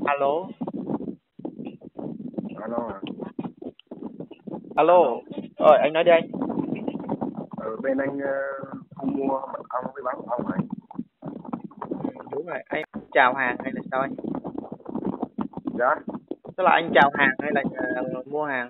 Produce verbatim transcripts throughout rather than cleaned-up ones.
Alo. Alo à? Alo. Rồi anh nói đi anh. Ở bên anh uh, thu mua mật ong với bán mật ong này. Ừ, đúng rồi, anh chào hàng hay là sao anh? Dạ. Tức là anh chào hàng hay là uh, mua hàng?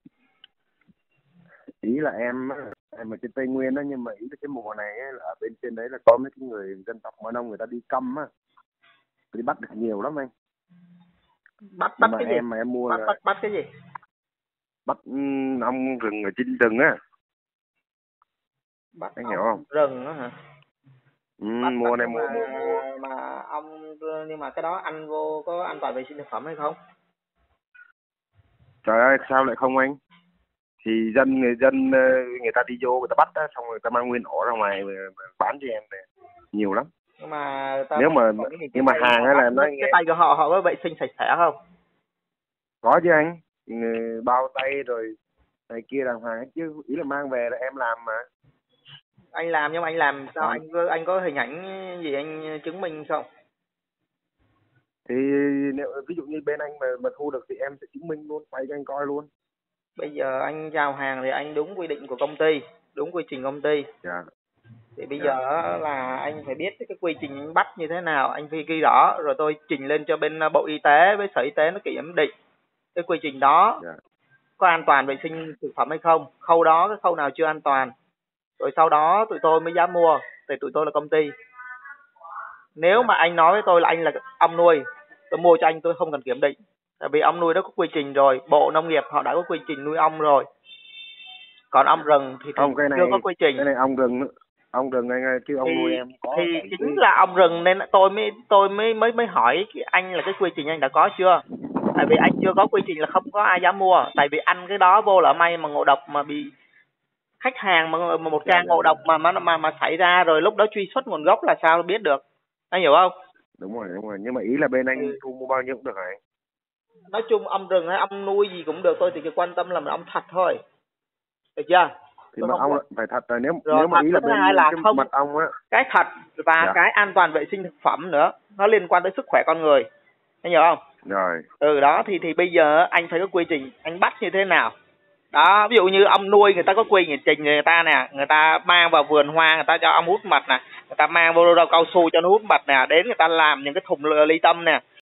Ý là em em ở trên Tây Nguyên đó, nhưng mà ý là cái mùa này ấy, là ở bên trên đấy là có mấy cái người dân tộc Mơ Nông người ta đi căm á, đi bắt được nhiều lắm anh. Bắt Nhưng bắt mà cái gì? em mà em mua Bắt là bắt bắt cái gì? bắt um, ong rừng ở trên rừng á. Bắt Anh ong hiểu không? rừng đó hả? Ừ, Bắt bắt mua này nhưng mua mà mua mua. mà ong, nhưng mà cái đó ăn vô có an toàn vệ sinh thực phẩm hay không? Trời ơi, sao lại không anh? Thì dân người dân người ta đi vô người ta bắt á, xong rồi người ta mang nguyên ổ ra ngoài bán cho em này. Nhiều lắm. Nhưng mà ta Nếu mà nhưng mà hàng ấy là nó cái tay của họ họ có vệ sinh sạch sẽ không? có chứ anh. Ừ, bao tay rồi này kia đàng hoàng chứ, ý là mang về là em làm mà. Anh làm nhưng mà anh làm sao? Còn Anh có anh có hình ảnh gì anh chứng minh không? thì nếu ví dụ như bên anh mà mà thu được thì em sẽ chứng minh luôn, quay cho anh coi luôn. Bây giờ anh giao hàng thì anh đúng quy định của công ty, đúng quy trình công ty. Dạ. Thì bây Dạ. giờ là anh phải biết cái quy trình anh bắt như thế nào, anh phải ghi rõ rồi tôi trình lên cho bên Bộ Y tế với Sở Y tế nó kiểm định cái quy trình đó. Dạ. Có an toàn vệ sinh thực phẩm hay không, khâu đó cái khâu nào chưa an toàn, rồi sau đó tụi tôi mới dám mua, thì tụi tôi là công ty. Nếu mà anh nói với tôi là anh là ong nuôi, tôi mua cho anh tôi không cần kiểm định, tại vì ong nuôi đó có quy trình rồi, Bộ Nông nghiệp họ đã có quy trình nuôi ong rồi. Còn ong rừng thì, thì Không, cái này chưa có quy trình. cái này ong rừng ong rừng anh ơi, chứ ong thì nuôi em có thì bảy chính cái. là ong rừng nên tôi mới tôi mới mới mới hỏi anh là cái quy trình anh đã có chưa. Tại vì anh chưa có quy trình là không có ai dám mua, tại vì ăn cái đó vô lỡ may mà ngộ độc, mà bị khách hàng mà một Dạ, ca dạ, ngộ dạ. độc mà mà mà mà xảy ra rồi lúc đó truy xuất nguồn gốc là sao biết được, anh hiểu không? Đúng rồi, đúng rồi, nhưng mà ý là bên anh Ừ. thu mua bao nhiêu cũng được hả anh? Nói chung ong rừng hay ong nuôi gì cũng được, tôi thì chỉ quan tâm là ong thật thôi, được chưa? Thì Tôi mật không ong có. phải thật rồi, nếu Rồi nếu mà thật ý là thứ bên hai là cái không, mật ong á. cái thật và Dạ. cái an toàn vệ sinh thực phẩm nữa, nó liên quan tới sức khỏe con người, anh hiểu không? Rồi. Ừ đó, thì thì bây giờ anh phải có quy trình anh bắt như thế nào đó. Ví dụ như ong nuôi người ta có quy trình người ta nè, người ta mang vào vườn hoa người ta cho ong hút mật nè, người ta mang vô rau cao su cho nó hút mật nè, đến người ta làm những cái thùng ly tâm nè,